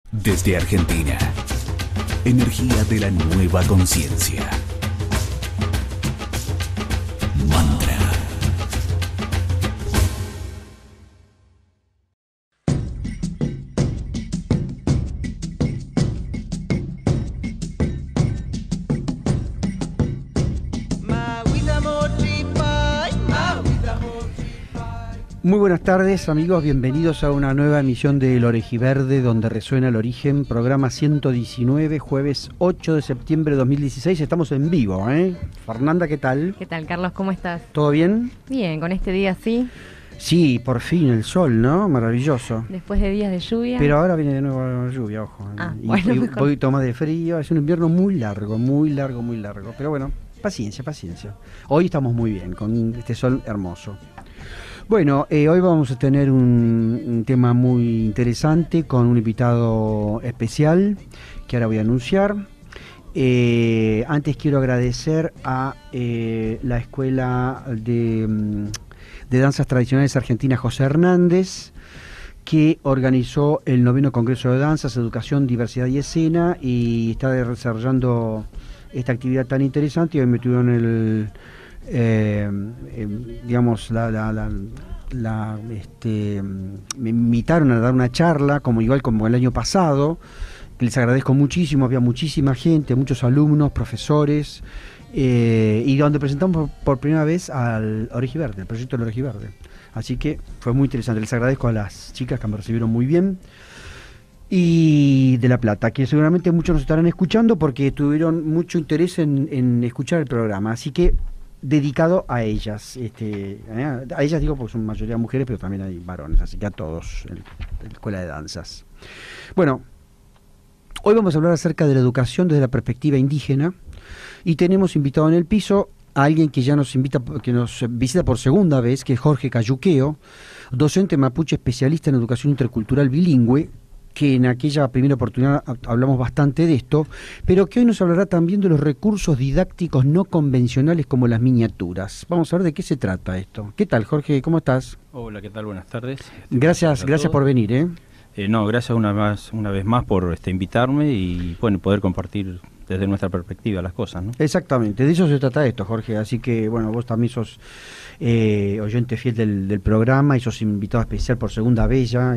Desde Argentina, energía de la nueva conciencia. Mantra. Muy buenas tardes, amigos, bienvenidos a una nueva emisión de El Orejiverde, donde resuena el origen, programa 119, jueves 8 de septiembre de 2016, estamos en vivo, ¿eh? Fernanda, ¿qué tal? ¿Qué tal, Carlos? ¿Cómo estás? ¿Todo bien? Bien, con este día sí. Sí, por fin el sol, ¿no? Maravilloso. Después de días de lluvia. Pero ahora viene de nuevo la lluvia, ojo. Bueno, y un poquito más de frío, es un invierno muy largo, muy largo, muy largo. Pero bueno, paciencia, paciencia. Hoy estamos muy bien, con este sol hermoso. Bueno, hoy vamos a tener un tema muy interesante con un invitado especial que ahora voy a anunciar. Antes quiero agradecer a la Escuela de Danzas Tradicionales Argentinas José Hernández, que organizó el 9º Congreso de Danzas, Educación, Diversidad y Escena, y está desarrollando esta actividad tan interesante. Y hoy me tuvieron digamos, me invitaron a dar una charla, igual como el año pasado, que les agradezco muchísimo. Había muchísima gente, muchos alumnos, profesores, y donde presentamos por primera vez al Orejiverde, el proyecto del Orejiverde. Así que fue muy interesante. Les agradezco a las chicas que me recibieron muy bien. Y de La Plata, que seguramente muchos nos estarán escuchando porque tuvieron mucho interés en escuchar el programa. Así que dedicado a ellas, a ellas digo porque son mayoría mujeres, pero también hay varones, así que a todos en la Escuela de Danzas. Bueno, hoy vamos a hablar acerca de la educación desde la perspectiva indígena y tenemos invitado en el piso a alguien que ya nos visita por segunda vez, que es Jorge Cayuqueo, docente mapuche especialista en educación intercultural bilingüe, que en aquella primera oportunidad hablamos bastante de esto, pero que hoy nos hablará también de los recursos didácticos no convencionales como las miniaturas. Vamos a ver de qué se trata esto. ¿Qué tal, Jorge? ¿Cómo estás? Hola, ¿qué tal? Buenas tardes. Gracias por venir, ¿eh? No, gracias una vez más por invitarme y bueno, poder compartir desde nuestra perspectiva las cosas, ¿no? Exactamente, de eso se trata esto, Jorge. Así que, bueno, vos también sos oyente fiel del programa y sos invitado especial por segunda vez ya.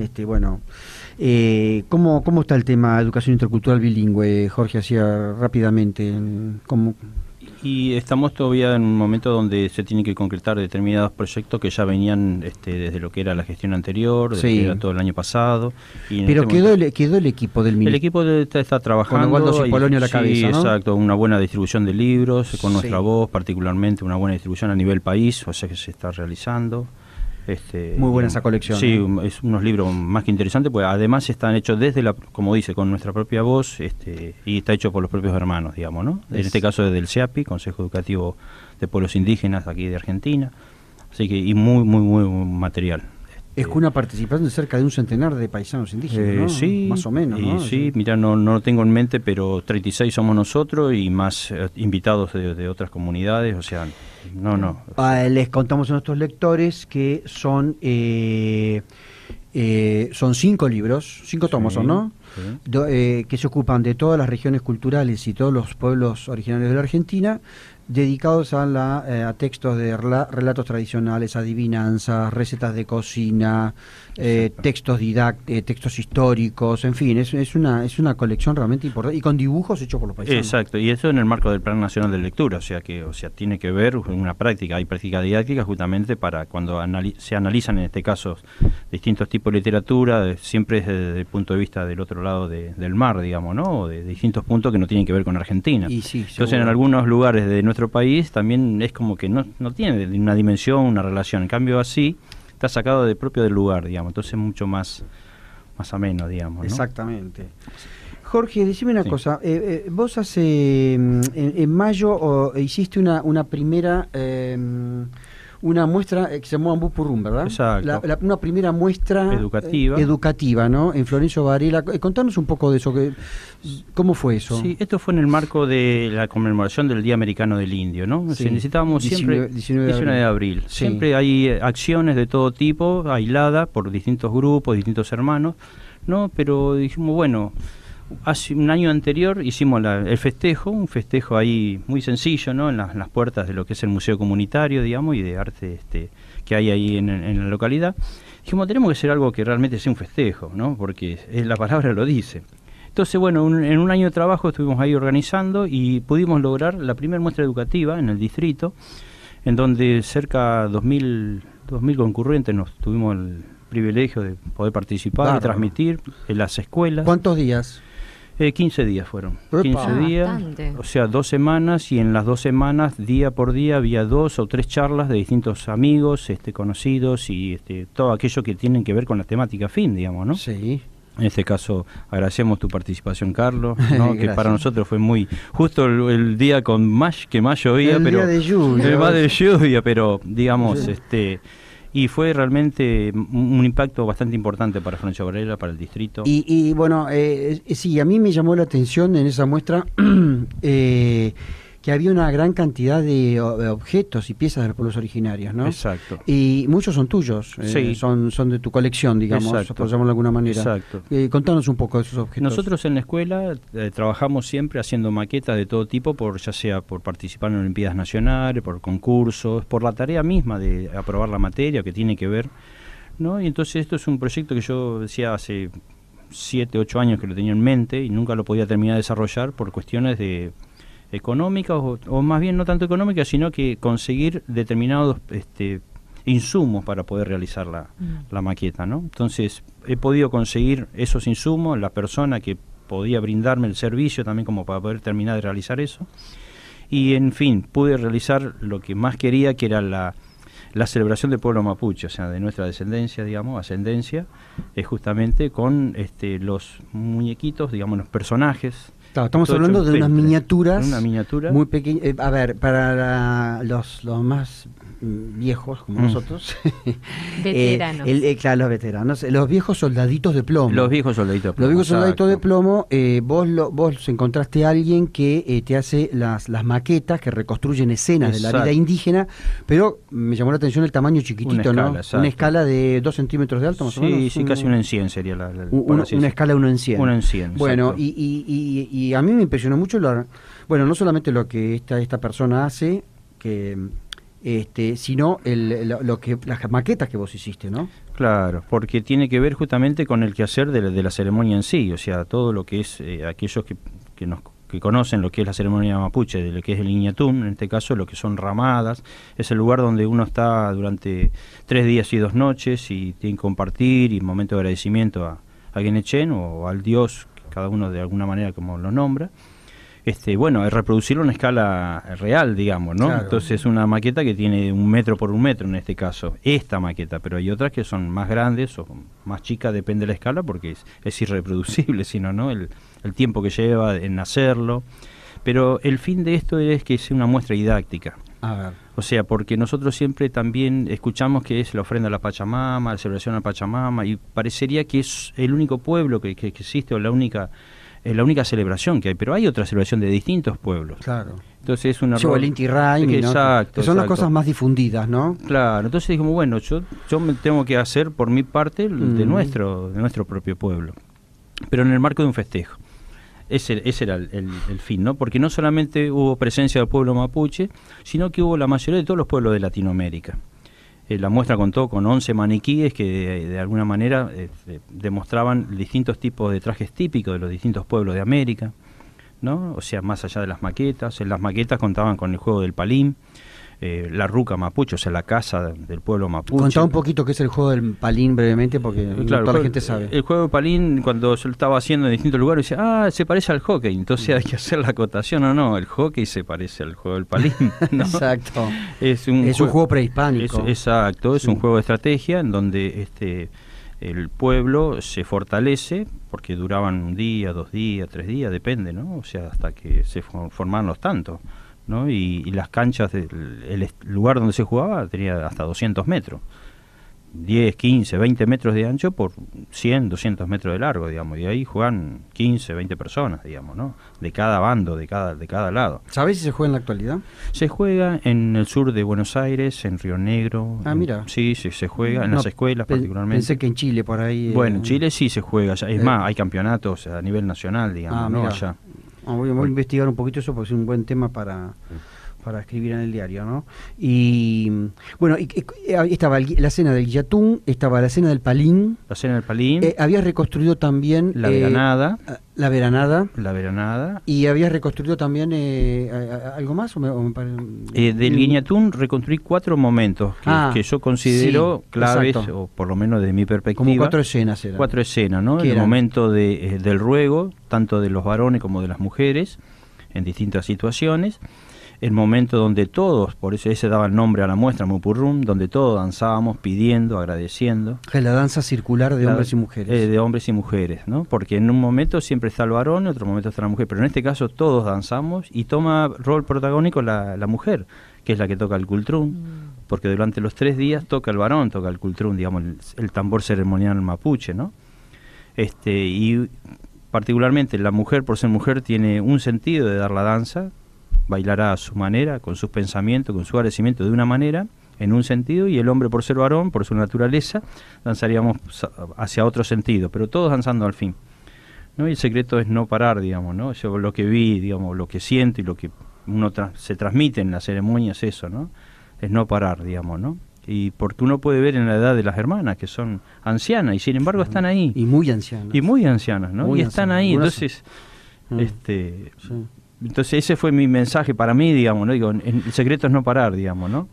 ¿Cómo está el tema de educación intercultural bilingüe, Jorge? Hacía rápidamente. Y estamos todavía en un momento donde se tienen que concretar determinados proyectos que ya venían desde lo que era la gestión anterior, desde que era todo el año pasado. Pero quedó el equipo del ministerio. El equipo está trabajando. Con Osvaldo Cipollone a la cabeza, ¿no? Exacto, una buena distribución de libros, con nuestra voz, particularmente una buena distribución a nivel país, o sea que se está realizando. Muy buena esa colección. Sí, es unos libros más que interesantes, pues además están hechos como dice, con nuestra propia voz, y está hecho por los propios hermanos, digamos, ¿no? En este caso desde el CEAPI, Consejo Educativo de Pueblos Indígenas aquí de Argentina, así que y muy material. Es con una participación de cerca de un centenar de paisanos indígenas, ¿no? Sí, más o menos, ¿no? Sí, mira, no lo tengo en mente, pero 36 somos nosotros y más invitados de otras comunidades, o sea, no. Les contamos a nuestros lectores que son 5 libros, 5 tomos, ¿no? Sí. Que se ocupan de todas las regiones culturales y todos los pueblos originarios de la Argentina, dedicados a textos de relatos tradicionales, adivinanzas, recetas de cocina, textos históricos, en fin, es una colección realmente importante y con dibujos hechos por los paisanos. Exacto, y eso en el marco del Plan Nacional de Lectura, o sea tiene que ver una práctica, hay práctica didáctica justamente para cuando se analizan en este caso distintos tipos de literatura, siempre desde el punto de vista del otro lado del mar, digamos, ¿no? De distintos puntos que no tienen que ver con Argentina. Entonces en algunos lugares de nuestro país también es como que no tiene una dimensión, una relación. En cambio así está sacado propio del lugar, digamos. Entonces es mucho más ameno, digamos, ¿no? Exactamente. Jorge, decime una cosa. Vos hace en mayo hiciste una primera una muestra que se llamó Ambú Purrum, ¿verdad? Exacto. Una primera muestra educativa, ¿no? En Florencio Varela. Contanos un poco de eso. ¿Cómo fue eso? Sí, esto fue en el marco de la conmemoración del Día Americano del Indio, ¿no? Sí. Necesitábamos siempre 19 de abril. Sí. Siempre hay acciones de todo tipo, aisladas por distintos grupos, distintos hermanos. ¿no? Pero dijimos, bueno, hace un año anterior hicimos el festejo, un festejo ahí muy sencillo, ¿no? En las puertas de lo que es el museo comunitario, digamos, y de arte que hay ahí en la localidad. Dijimos, tenemos que hacer algo que realmente sea un festejo, ¿no? Porque la palabra lo dice. Entonces, bueno, en un año de trabajo estuvimos ahí organizando y pudimos lograr la primera muestra educativa en el distrito, en donde cerca de 2.000 concurrentes nos tuvimos el privilegio de poder participar y transmitir en las escuelas. ¿Cuántos días? 15 días fueron. Epa. 15 días, Bastante. o sea, 2 semanas, y en las 2 semanas, día por día, había 2 o 3 charlas de distintos amigos, conocidos, y todo aquello que tienen que ver con la temática fin, digamos, ¿no? Sí. En este caso, agradecemos tu participación, Carlos, ¿no? Que para nosotros fue muy justo el día que más llovía, El pero día de lluvia. el más de lluvia, pero digamos, Sí. y fue realmente un impacto bastante importante para Florencio Varela, para el distrito. Y bueno, sí, a mí me llamó la atención en esa muestra que había una gran cantidad de objetos y piezas de los pueblos originarios, ¿no? Exacto. Y muchos son tuyos, Sí. son de tu colección, digamos, Exacto. por llamarlo de alguna manera. Exacto. Contanos un poco de esos objetos. Nosotros en la escuela trabajamos siempre haciendo maquetas de todo tipo, ya sea por participar en Olimpiadas Nacionales, por concursos, por la tarea misma de aprobar la materia que tiene que ver, ¿no? Y entonces esto es un proyecto que yo decía hace 7, 8 años que lo tenía en mente y nunca lo podía terminar de desarrollar por cuestiones económicas o más bien no tanto económicas, sino que conseguir determinados insumos para poder realizar la maqueta, ¿no? Entonces he podido conseguir esos insumos, la persona que podía brindarme el servicio también como para poder terminar de realizar eso, y en fin, pude realizar lo que más quería, que era la celebración del pueblo mapuche, o sea, de nuestra descendencia, digamos, ascendencia, justamente con los muñequitos, digamos, los personajes. Claro, estamos todo hablando hecho en de unas peltre. miniaturas, Una miniatura muy pequeñas. A ver, para los más viejos como nosotros, Veteranos. claro, los veteranos, los viejos soldaditos de plomo. los viejos soldaditos de plomo. Los viejos soldaditos de exacto. plomo, vos encontraste a alguien que te hace las maquetas que reconstruyen escenas de la Exacto. vida indígena, pero me llamó la atención el tamaño chiquitito, Una escala, ¿no? exacto. Una escala de 2 centímetros de alto, más o menos. Sí, casi 1 en 100 sería Una así decir. escala 1 en 100. 1 en 100, Bueno, exacto. y a mí me impresionó mucho, bueno, no solamente lo que esta persona hace, sino las maquetas que vos hiciste, ¿no? Claro, porque tiene que ver justamente con el quehacer de la ceremonia en sí, o sea, todo lo que es aquellos que conocen lo que es la ceremonia mapuche, de lo que es el Iñatún, en este caso lo que son ramadas, es el lugar donde uno está durante 3 días y 2 noches y tiene que compartir y momento de agradecimiento a Guenechen o al Dios, cada uno de alguna manera como lo nombra. Bueno, es reproducirlo en escala real, digamos, ¿no? Claro. Entonces es una maqueta que tiene 1 metro por 1 metro en este caso, esta maqueta, pero hay otras que son más grandes o más chicas, depende de la escala, porque es irreproducible, sino, ¿no? El tiempo que lleva en hacerlo. Pero el fin de esto es que sea una muestra didáctica. A ver. O sea, porque nosotros siempre también escuchamos que es la ofrenda a la Pachamama, la celebración a la Pachamama, y parecería que es el único pueblo que existe o la única celebración que hay, pero hay otra celebración de distintos pueblos. Claro. Entonces es un Sí, o el Inti Raymi, ¿no? Exacto, Que son las exacto. cosas más difundidas, ¿no? Claro, entonces dijimos, bueno, yo me tengo que hacer por mi parte de nuestro propio pueblo, pero en el marco de un festejo. Ese era el fin, ¿no? Porque no solamente hubo presencia del pueblo mapuche, sino que hubo la mayoría de todos los pueblos de Latinoamérica. La muestra contó con 11 maniquíes que de alguna manera demostraban distintos tipos de trajes típicos de los distintos pueblos de América, ¿no? O sea, más allá de las maquetas. En las maquetas contaban con el juego del palín, la ruca mapuche, o sea, la casa del pueblo mapuche. Contá un poquito qué es el juego del palín brevemente, porque Claro, toda la gente sabe. El juego de palín, cuando yo lo estaba haciendo en distintos lugares, decía, se parece al hockey, entonces hay que hacer la acotación, o no, el hockey se parece al juego del palín, ¿no? Exacto. Es un juego prehispánico. Exacto, es Sí. un juego de estrategia en donde el pueblo se fortalece, porque duraban 1 día, 2 días, 3 días, depende, ¿no? O sea, hasta que se formaban los tantos, ¿no? Y las canchas, el lugar donde se jugaba tenía hasta 200 metros. 10, 15, 20 metros de ancho por 100, 200 metros de largo, digamos, y ahí juegan 15, 20 personas, digamos, ¿no? De cada bando, de cada lado. ¿Sabés si se juega en la actualidad? Se juega en el sur de Buenos Aires, en Río Negro. Mira. Sí, se juega en las escuelas particularmente. Pensé que en Chile, por ahí. Bueno, en Chile sí se juega, es más, hay campeonatos a nivel nacional, digamos, ¿no? Allá. Voy a investigar un poquito eso porque es un buen tema para escribir en el diario, ¿no? Y bueno, estaba la escena del Guillatún, estaba la escena del Palín. La escena del Palín. Habías reconstruido también... La Veranada. La Veranada. La Veranada. Y habías reconstruido también algo más. Del Guiñatún reconstruí 4 momentos que yo considero claves, exacto, o por lo menos de mi perspectiva. Como 4 escenas eran. 4 escenas, ¿no? El momento del ruego, tanto de los varones como de las mujeres, en distintas situaciones. El momento donde todos, por eso ese daba el nombre a la muestra, Mupurrum, donde todos danzábamos pidiendo, agradeciendo. La danza circular de hombres y mujeres. De hombres y mujeres, ¿no? Porque en un momento siempre está el varón, en otro momento está la mujer, pero en este caso todos danzamos y toma rol protagónico la mujer, que es la que toca el cultrún, porque durante los 3 días toca el varón, toca el cultrún, digamos, el tambor ceremonial mapuche, ¿no? Y particularmente la mujer, por ser mujer, tiene un sentido de dar la danza, bailará a su manera, con sus pensamientos, con su agradecimiento de una manera, en un sentido, y el hombre, por ser varón, por su naturaleza, danzaríamos hacia otro sentido, pero todos danzando al fin, ¿no? Y el secreto es no parar, digamos, ¿no? Yo lo que vi, digamos, lo que siento y lo que uno se transmite en las ceremonias, eso, ¿no? Es no parar, digamos, ¿no? Y porque uno puede ver en la edad de las hermanas, que son ancianas, y sin embargo están ahí. Y muy ancianas. Y muy ancianas, ¿no? Muy y están ahí, entonces... Sí. Entonces ese fue mi mensaje para mí, digamos, ¿no? Digo, el secreto es no parar, digamos, ¿no?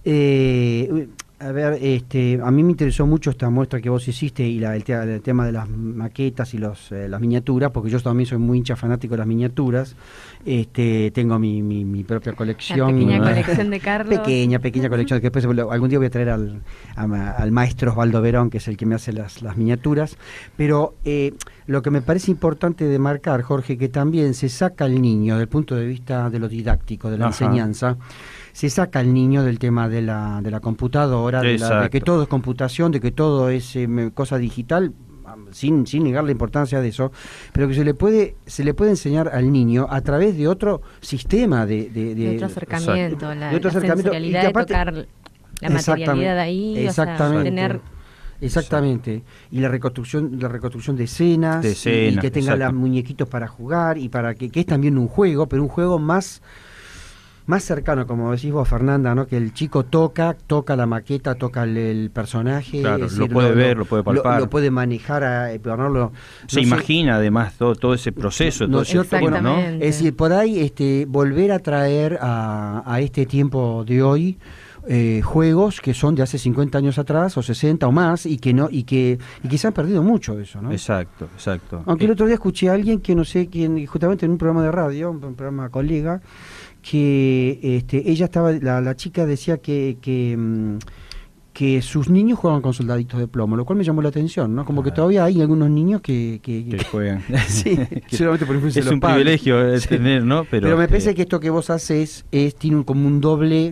A ver, a mí me interesó mucho esta muestra que vos hiciste y el tema de las maquetas y las miniaturas, porque yo también soy muy hincha fanático de las miniaturas. Tengo mi propia colección. La pequeña colección de Carlos. Pequeña colección, que después algún día voy a traer al maestro Osvaldo Verón, que es el que me hace las miniaturas. Pero lo que me parece importante de marcar, Jorge, que también se saca al niño, del punto de vista de lo didáctico, de la enseñanza, se saca al niño del tema de la computadora, de que todo es computación, de que todo es cosa digital, sin negar la importancia de eso, pero que se le puede enseñar al niño a través de otro sistema de otro acercamiento, la sensorialidad de tocar la materialidad ahí, exactamente. O sea, tener... Exactamente, y la reconstrucción de escenas, y que tenga los muñequitos para jugar, y para que es también un juego, pero un juego más cercano, como decís vos, Fernanda, ¿no? Que el chico toca la maqueta, toca el personaje, claro, es decir, lo puede ver, lo puede palpar, lo puede manejar, se imagina además todo ese proceso, ¿no es cierto? Bueno, ¿no? Es decir, por ahí volver a traer a este tiempo de hoy juegos que son de hace 50 años atrás o 60 o más y que se han perdido mucho eso, ¿no? Exacto. Aunque el otro día escuché a alguien que no sé quién, justamente en un programa de radio, un programa colega, que ella estaba, la chica decía que sus niños juegan con soldaditos de plomo, lo cual me llamó la atención, ¿no? Como que todavía hay algunos niños que juegan. Sí, seguramente por influencia de los padres. Privilegio tener, ¿no? Pero me parece que esto que vos haces tiene como un doble...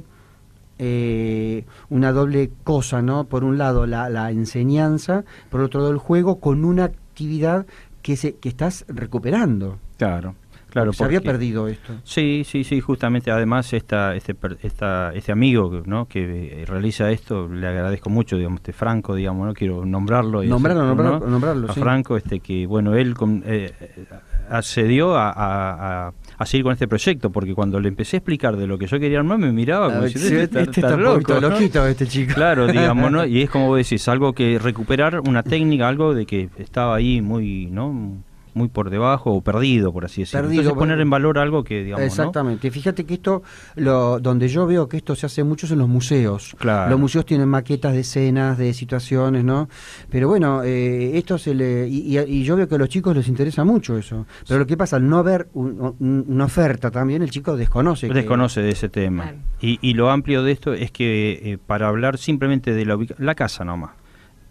una doble cosa, ¿no? Por un lado la enseñanza, por otro lado el juego, con una actividad que estás recuperando. Claro, se había perdido esto. Sí, justamente. Además este amigo, ¿no? que realiza esto, le agradezco mucho, digamos, Franco, digamos, no quiero nombrarlo. Nombrarlo, a sí. Franco, que bueno, él accedió a seguir con este proyecto, porque cuando le empecé a explicar de lo que yo quería armar, me miraba como diciendo, está loco, ¿no? Loquito este chico. Claro, digamos, ¿no? Y es como vos decís, algo que recuperar una técnica, algo de que estaba ahí muy, ¿no? Muy por debajo o perdido, por así decirlo. Entonces poner en valor algo que, digamos, exactamente. ¿No? Fíjate que esto, donde yo veo que esto se hace mucho es en los museos. Claro. Los museos tienen maquetas de escenas, de situaciones, ¿no? Pero bueno, esto y yo veo que a los chicos les interesa mucho eso. Pero lo que pasa, al no haber una oferta también, el chico desconoce de ese tema. Claro. Y lo amplio de esto es que para hablar simplemente de la casa nomás,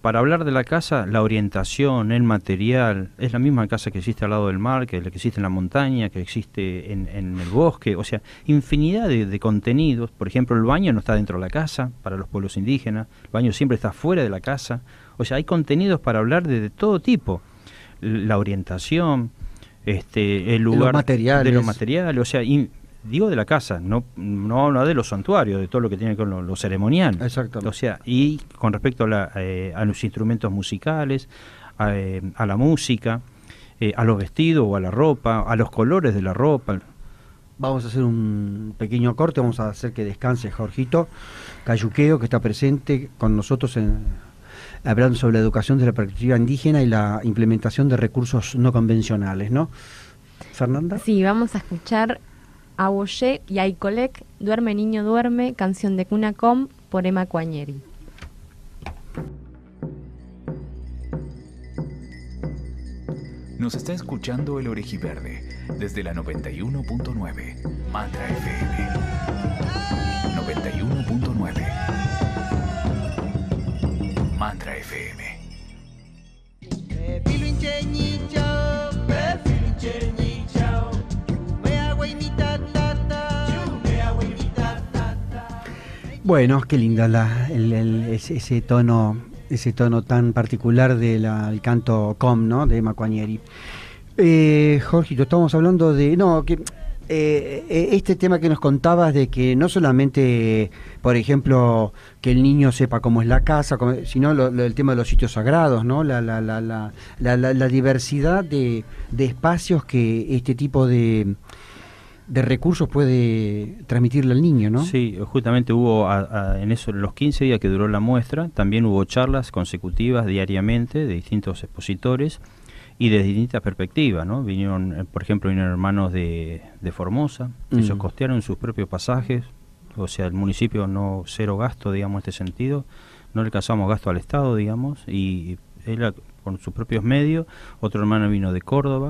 para hablar de la casa, la orientación, el material, es la misma casa que existe al lado del mar, que la que existe en la montaña, que existe en el bosque, o sea, infinidad de contenidos. Por ejemplo, el baño no está dentro de la casa para los pueblos indígenas, el baño siempre está fuera de la casa, o sea, hay contenidos para hablar de todo tipo, la orientación, el lugar de los materiales, o sea, digo de la casa, no hablo de los santuarios, de todo lo que tiene con lo ceremonial. Exactamente. O sea, y con respecto a los instrumentos musicales, a la música, a los vestidos o a la ropa, a los colores de la ropa. Vamos a hacer un pequeño corte, vamos a hacer que descanse Jorgito Cayuqueo, que está presente con nosotros hablando sobre la educación de la perspectiva indígena y la implementación de recursos no convencionales, ¿no? Fernanda. Sí, vamos a escuchar Awoye y Aikolek, Duerme Niño Duerme, canción de Cunacom por Emma Cuañeri. Nos está escuchando el Orejiverde desde la 91.9 Mantra FM. 91.9 Mantra FM. Bueno, qué linda ese tono tan particular del canto Com, ¿no? De Emma Cuañeri. Jorgito, estamos hablando de este tema que nos contabas de que no solamente, por ejemplo, que el niño sepa cómo es la casa, sino el tema de los sitios sagrados, ¿no? La diversidad de espacios que este tipo de recursos puede transmitirle al niño, ¿no? Sí, justamente hubo en los 15 días que duró la muestra, también hubo charlas consecutivas diariamente de distintos expositores y de distintas perspectivas, ¿no? Vinieron hermanos de Formosa, ellos costearon sus propios pasajes, o sea, el municipio cero gasto, digamos, en este sentido, no le causamos gasto al Estado, digamos, y él con sus propios medios. Otro hermano vino de Córdoba,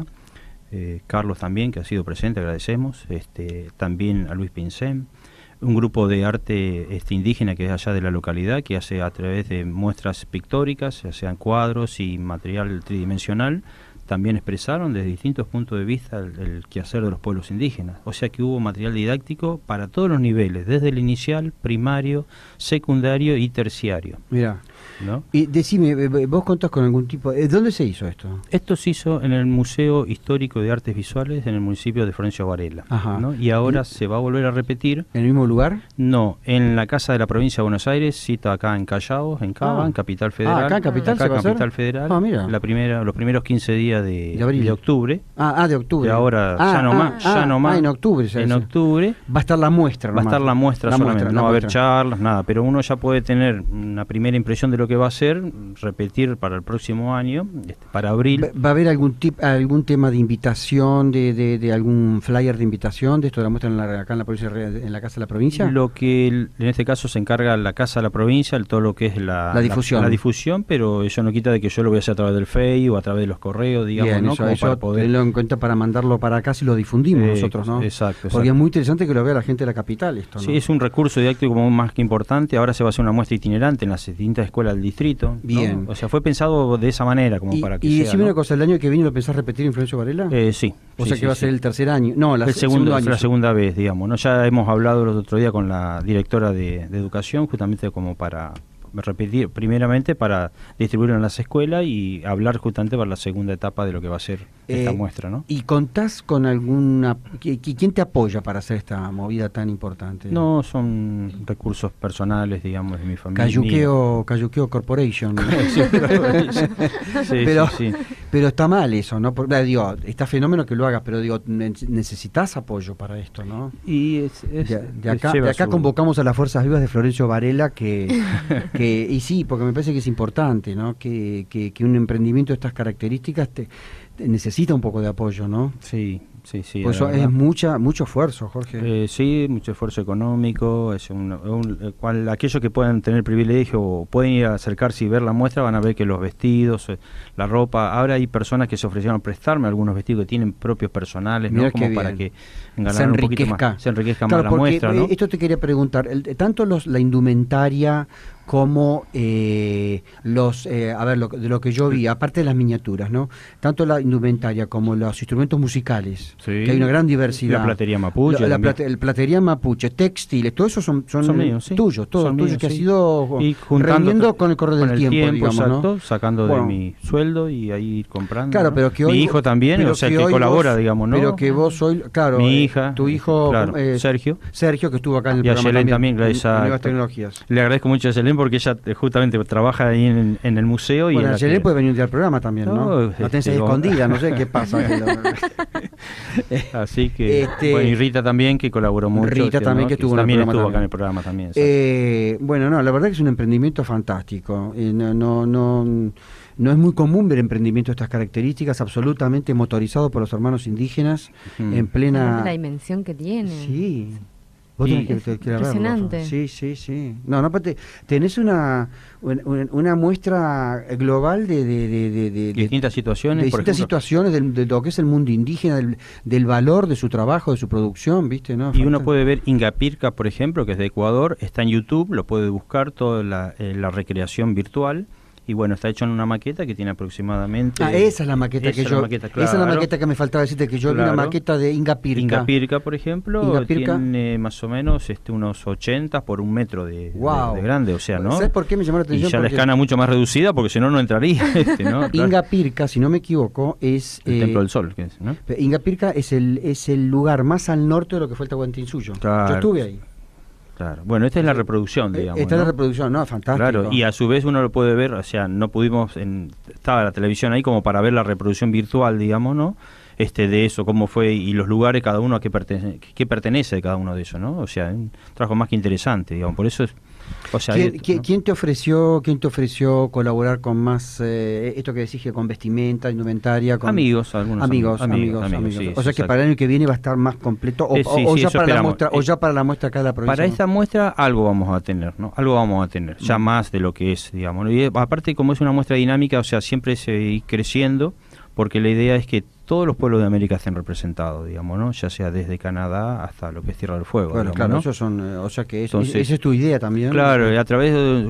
Carlos también, que ha sido presente, agradecemos, también a Luis Pincén, un grupo de arte indígena que es allá de la localidad, que hace a través de muestras pictóricas, ya sean cuadros y material tridimensional, también expresaron desde distintos puntos de vista el quehacer de los pueblos indígenas. O sea que hubo material didáctico para todos los niveles, desde el inicial, primario, secundario y terciario. Mira, ¿no? Y decime, ¿vos contás con algún tipo? ¿Dónde se hizo esto? Esto se hizo en el Museo Histórico de Artes Visuales en el municipio de Florencio Varela. Ajá. ¿No? Y ahora se va a volver a repetir. ¿En el mismo lugar? No, en la Casa de la Provincia de Buenos Aires, cita acá en Callao, en Cava, en Capital Federal. ¿Acá en Capital se va a hacer? Capital Federal. Mira. Los primeros 15 días de octubre. De octubre. Y ahora ya no más. En octubre. En octubre. Va a estar la muestra. Va a estar la muestra solamente. No va a haber charlas, nada. Pero uno ya puede tener una primera impresión de lo que va a ser, repetir para el próximo año, para abril. ¿Va a haber algún tema de invitación, de algún flyer de invitación de esto de la muestra acá en la provincia, en la Casa de la Provincia? Lo que en este caso se encarga la Casa de la Provincia, todo lo que es la difusión. La difusión, pero eso no quita de que yo lo voy a hacer a través del Facebook o a través de los correos, digamos. Bien, ¿no? Eso para poder tenerlo en cuenta para mandarlo para acá si lo difundimos nosotros, ¿no? Exacto. Porque es muy interesante que lo vea la gente de la capital esto, ¿no? Sí, es un recurso didáctico como más que importante. Ahora se va a hacer una muestra itinerante en las distintas escuelas del distrito. Bien. ¿no? O sea, fue pensado de esa manera, como para que sea. Y decime una cosa, ¿el año que viene lo pensás repetir en Florencio Varela? Sí. O sea que va a ser el tercer año. No, la segunda vez, digamos, ¿no? Ya hemos hablado el otro día con la directora de Educación, justamente como para repetir, primeramente para distribuirlo en las escuelas y hablar justamente para la segunda etapa de lo que va a ser esta muestra, ¿no? ¿Y contás con alguna... ¿Quién te apoya para hacer esta movida tan importante? No, son recursos personales, digamos, de mi familia. Cayuqueo Corporation. Sí, pero está mal eso, ¿no? Porque, digo, está fenómeno que lo hagas, pero digo, necesitas apoyo para esto, ¿no? Y de acá convocamos a las Fuerzas Vivas de Florencio Varela y sí, porque me parece que es importante, ¿no? Que un emprendimiento de estas características necesita un poco de apoyo, ¿no? Sí. Pues eso es mucho esfuerzo, Jorge. Sí, mucho esfuerzo económico. Es aquellos que puedan tener privilegio o pueden ir a acercarse y ver la muestra van a ver que los vestidos, la ropa. Ahora hay personas que se ofrecieron a prestarme algunos vestidos que tienen propios personales, ¿no? Como para que se enriquezca más la muestra, ¿no? Esto te quería preguntar, tanto la indumentaria como de lo que yo vi, aparte de las miniaturas, ¿no? Tanto la indumentaria como los instrumentos musicales, Sí. que hay una gran diversidad. La platería mapuche. El platería mapuche, textiles, todo eso son míos, sí. tuyos, todos Son tuyos, míos, que sí. has ido Y juntando reuniendo con el correr del tiempo, digamos, exacto, ¿no? sacando Bueno. de mi sueldo y ahí ir comprando. Claro, ¿no? pero que hoy... Mi hijo también, pero o sea, que hoy colabora, vos- digamos, ¿no? Pero que vos hoy, claro, Mi hija, tu hijo, claro, Sergio. Sergio, que estuvo acá en el Y a programa Yelén también, en Nuevas exacto. Tecnologías. Le agradezco mucho a Yelén porque ella justamente trabaja ahí en el museo. Y Bueno, en la Yelén que- puede venir un día al programa también, ¿no? No, La tenés ahí lo- escondida, no sé qué pasa. Así que, Este- bueno, y Rita también, que colaboró mucho. Rita también, ¿no? que estuvo en el también programa estuvo también. acá en el programa también. Exacto. Bueno, no, la verdad que es un emprendimiento fantástico. No es muy común ver emprendimientos de estas características, absolutamente motorizado por los hermanos indígenas, Ujú. en plena... Además, la dimensión que tiene. Sí. Vos Y- tenés que verlo, Impresionante. Rafa. Sí. No, aparte, tenés una muestra global de Distintas situaciones, por distintas ejemplo. situaciones de lo que es el mundo indígena, del valor de su trabajo, de su producción, ¿viste? ¿No? Y uno puede ver Ingapirca, por ejemplo, que es de Ecuador, está en YouTube, lo puede buscar, toda la recreación virtual. Y bueno, está hecho en una maqueta que tiene aproximadamente... Esa es la maqueta esa que es yo... la maqueta, Esa es la claro. maqueta que me faltaba decirte, que yo vi Claro. una maqueta de Ingapirca. Ingapirca, por ejemplo, Ingapirca. tiene más o menos unos 80 por 1 metro de Wow. grande, o sea, ¿no? ¿Sabes por qué me llamó la Y atención? ya la Porque escana mucho más reducida, porque si no, no entraría. ¿No? Claro. Ingapirca, si no me equivoco, es... El Templo del Sol, que es, ¿no? Ingapirca es el lugar más al norte de lo que fue el Tahuantinsuyo. Claro. Yo estuve ahí. Claro. Bueno, esta es la reproducción, digamos. Esta es la ¿no? reproducción, ¿no? Fantástico. Claro, y a su vez uno lo puede ver, o sea, no pudimos, estaba la televisión ahí como para ver la reproducción virtual, digamos, ¿no? De eso, cómo fue, y los lugares, cada uno a qué pertenece de cada uno de esos, ¿no? O sea, un trabajo más que interesante, digamos, por eso es... O sea, ¿Quién te ofreció colaborar con más, esto que decís, que con vestimenta, indumentaria? Con amigos, algunos amigos. sí, O sea que para el año que viene va a estar más completo, sí, ya eso para la esperamos. muestra, o ya para la muestra acá de la provincia. Para esta muestra algo vamos a tener, ¿no? Algo vamos a tener, ya más de lo que es, digamos, ¿no? Y aparte, como es una muestra dinámica, o sea, siempre se ir creciendo, porque la idea es que todos los pueblos de América estén representados, digamos, ¿no? Ya sea desde Canadá hasta lo que es Tierra del Fuego. Bueno, digamos, claro, ¿no? esos son, o sea que Entonces, esa es tu idea también. Claro, y a través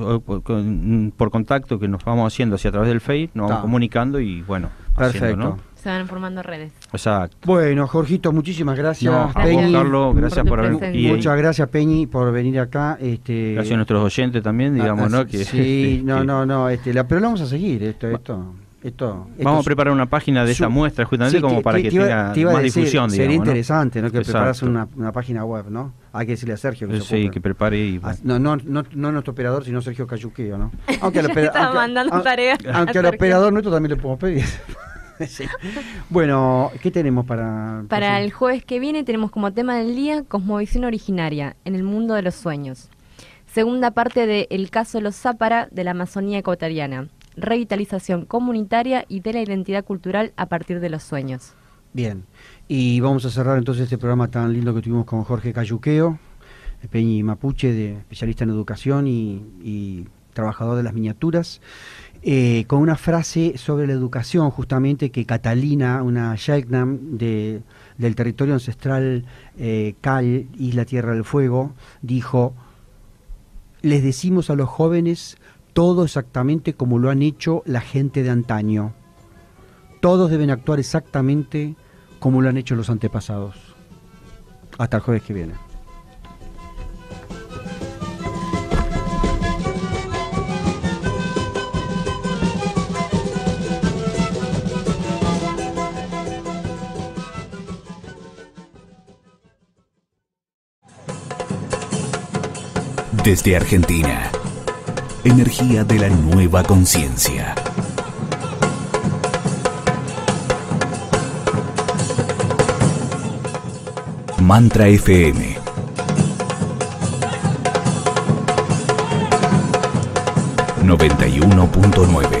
por contacto que nos vamos haciendo hacia a través del Face, nos vamos Está. comunicando y bueno, Perfecto. haciendo, ¿no? Se van formando redes. Exacto. Bueno, Jorgito, muchísimas gracias. No, a vos, Peñi, Carlos, gracias por por tu haber... presencia. Muchas gracias, Peñi, por venir acá. Gracias a nuestros oyentes también, digamos, ¿no? Que, Sí, que- pero lo vamos a seguir, Vamos a preparar una página de esa muestra justamente como para que tenga te iba a más decir, difusión, sería digamos, ¿no? interesante, ¿no? Que Exacto. preparas una página web, ¿no? Hay que decirle a Sergio que se Sí, ocupe. que prepare y... No nuestro operador, sino Sergio Cayuqueo, ¿no? Aunque al, Estaba mandando tareas a aunque al Sergio. operador nuestro también le podemos pedir. Sí. Bueno, ¿qué tenemos Para el jueves que viene tenemos como tema del día Cosmovisión originaria en el mundo de los sueños. Segunda parte de El caso de los Zápara de la Amazonía ecuatoriana. Revitalización comunitaria y de la identidad cultural a partir de los sueños. Bien, y vamos a cerrar entonces este programa tan lindo que tuvimos con Jorge Cayuqueo, Peñi Mapuche, especialista en educación y trabajador de las miniaturas, con una frase sobre la educación justamente que Catalina, una Yaiknam del territorio ancestral Cal, Isla Tierra del Fuego, dijo: les decimos a los jóvenes todo exactamente como lo han hecho la gente de antaño. Todos deben actuar exactamente como lo han hecho los antepasados. Hasta el jueves que viene. Desde Argentina, energía de la nueva conciencia. Mantra FM. ...91.9...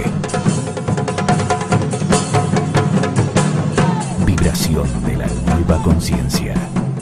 Vibración de la nueva conciencia.